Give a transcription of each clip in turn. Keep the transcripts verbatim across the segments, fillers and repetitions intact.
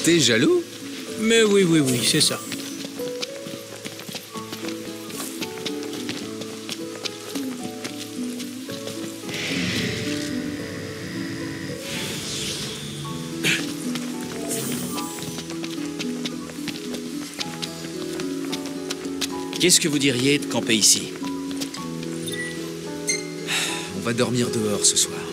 T'es jaloux? Mais oui, oui, oui, c'est ça. Qu'est-ce que vous diriez de camper ici? On va dormir dehors ce soir.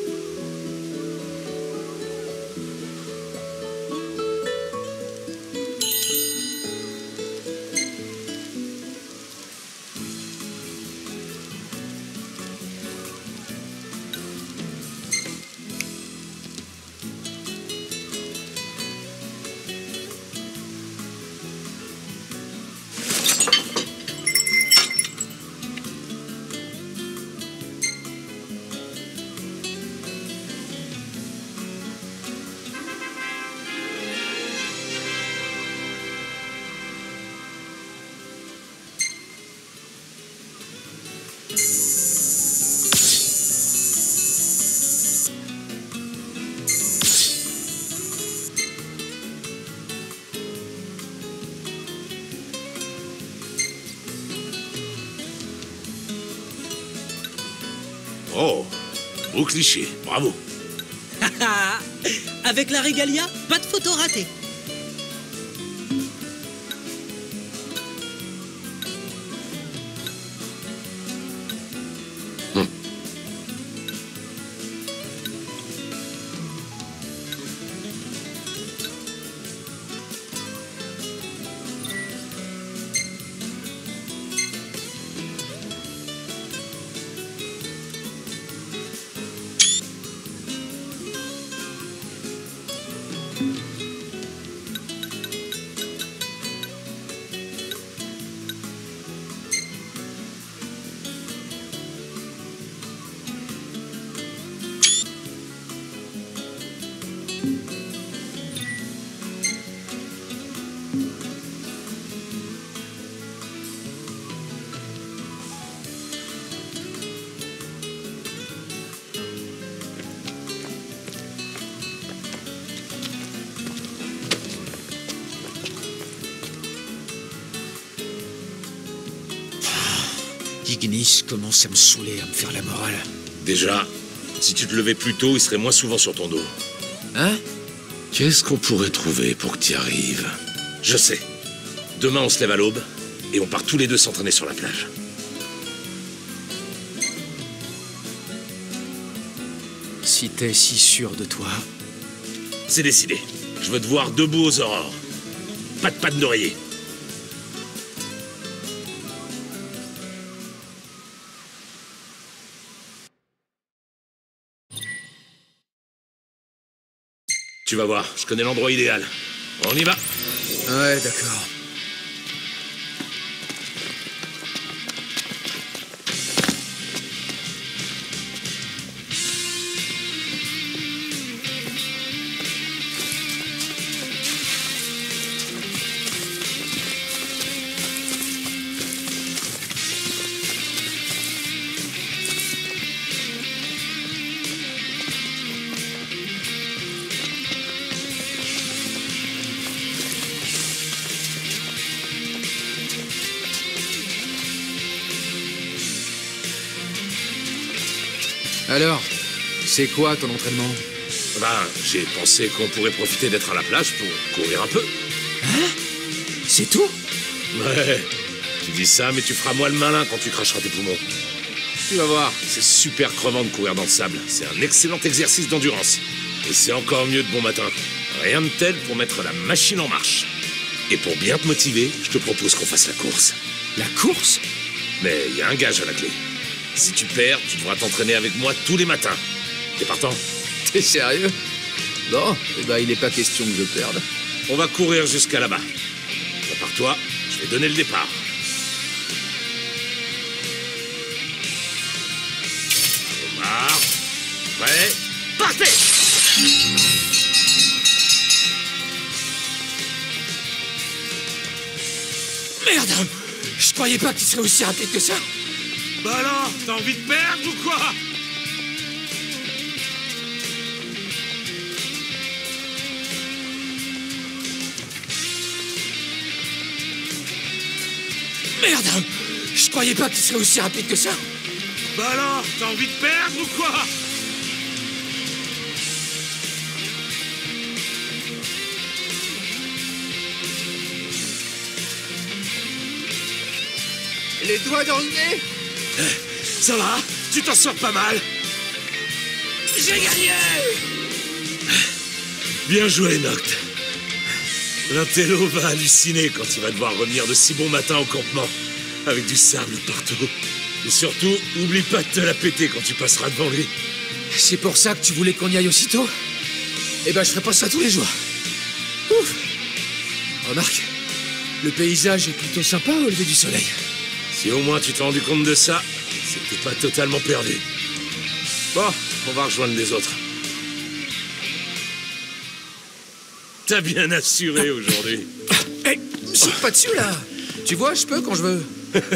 Oh, beau cliché, bravo. Avec la régalia, pas de photo ratée. Ignis commence à me saouler, à me faire la morale. Déjà, si tu te levais plus tôt, il serait moins souvent sur ton dos. Hein? Qu'est-ce qu'on pourrait trouver pour que tu y arrives? Je sais. Demain, on se lève à l'aube et on part tous les deux s'entraîner sur la plage. Si t'es si sûr de toi... C'est décidé. Je veux te voir debout aux aurores. Pas de pattes d'oreiller. Tu vas voir, je connais l'endroit idéal. On y va. Ouais, d'accord. Alors, c'est quoi ton entraînement? Ben, j'ai pensé qu'on pourrait profiter d'être à la plage pour courir un peu. Hein? C'est tout? Ouais, tu dis ça, mais tu feras moins le malin quand tu cracheras tes poumons. Tu vas voir. C'est super crevant de courir dans le sable. C'est un excellent exercice d'endurance. Et c'est encore mieux de bon matin. Rien de tel pour mettre la machine en marche. Et pour bien te motiver, je te propose qu'on fasse la course. La course? Mais il y a un gage à la clé. Si tu perds, tu devras t'entraîner avec moi tous les matins. T'es partant? T'es sérieux? Bon, eh ben, il n'est pas question que je perde. On va courir jusqu'à là-bas. Prépare-toi, je vais donner le départ. Omar, prêt, partez! Merde! Je croyais pas qu'il serait aussi rapide que ça. Bah alors, t'as envie de perdre ou quoi? Merde! Je croyais pas qu'il serait aussi rapide que ça. Bah alors, t'as envie de perdre ou quoi? Les doigts dans le nez. Ça va? Tu t'en sors pas mal? J'ai gagné. Bien joué, Noct. L'intello va halluciner quand il va devoir revenir de si bon matin au campement, avec du sable partout. Et surtout, oublie pas de te la péter quand tu passeras devant lui. C'est pour ça que tu voulais qu'on y aille aussitôt? Eh ben, je ferai pas ça tous les jours. Ouf. Remarque, le paysage est plutôt sympa au lever du soleil. Si au moins tu t'es rendu compte de ça, c'était pas totalement perdu. Bon, on va rejoindre les autres. T'as bien assuré aujourd'hui. Hé, me saute pas dessus, là. Tu vois, je peux quand je veux.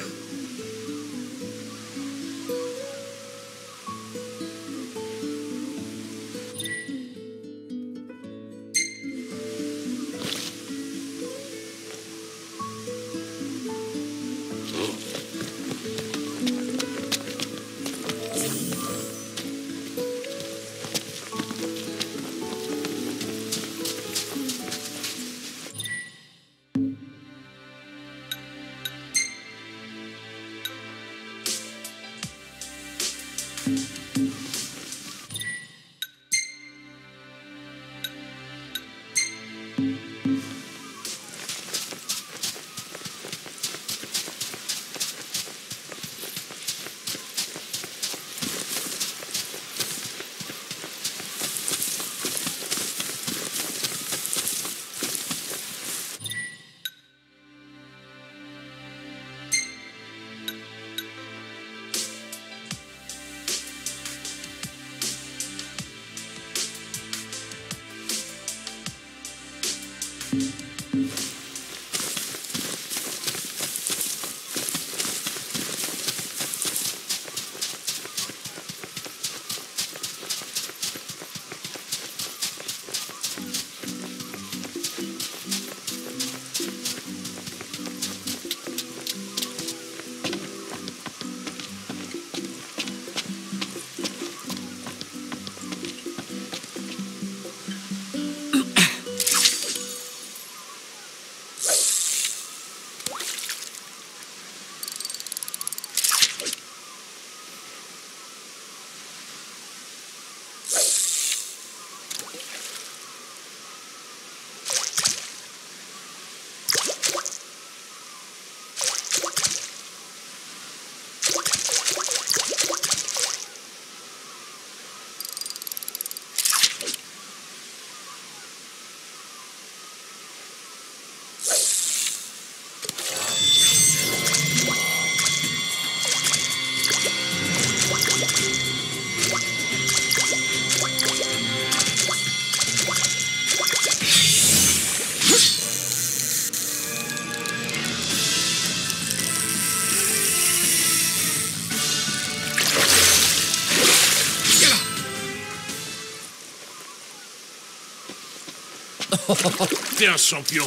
T'es un champion.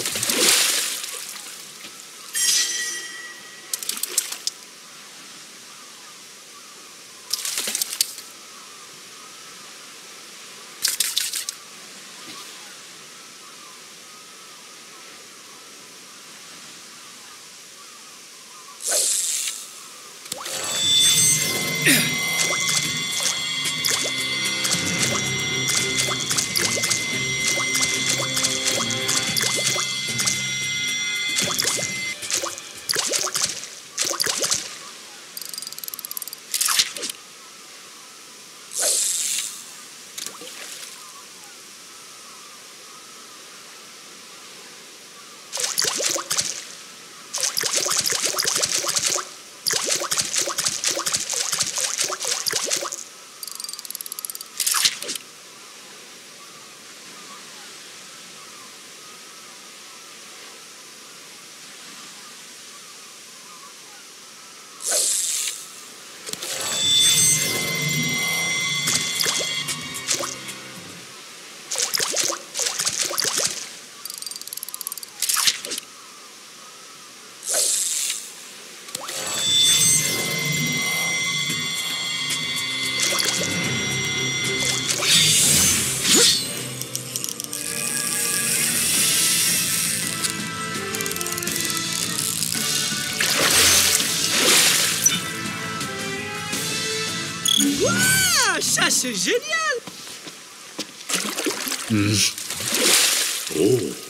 c'est génial! Mmh. Oh.